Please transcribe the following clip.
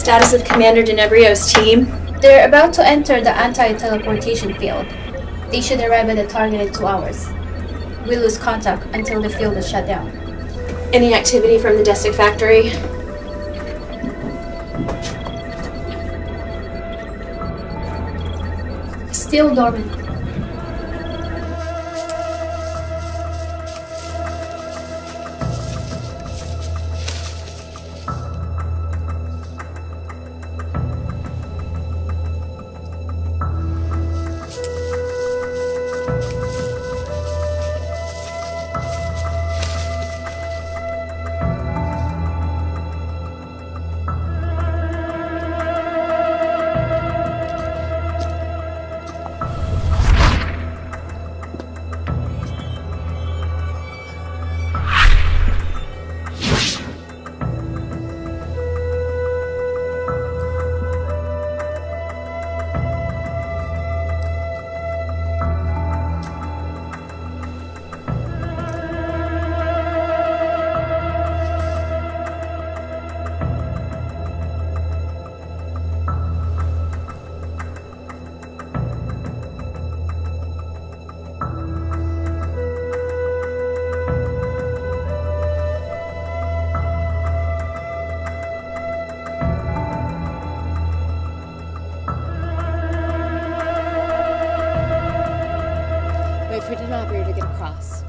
Status of Commander Denebrio's team? They're about to enter the anti-teleportation field. They should arrive at the target in 2 hours. We'll lose contact until the field is shut down. Any activity from the Destic factory? Still dormant. Wait for the operator to get across.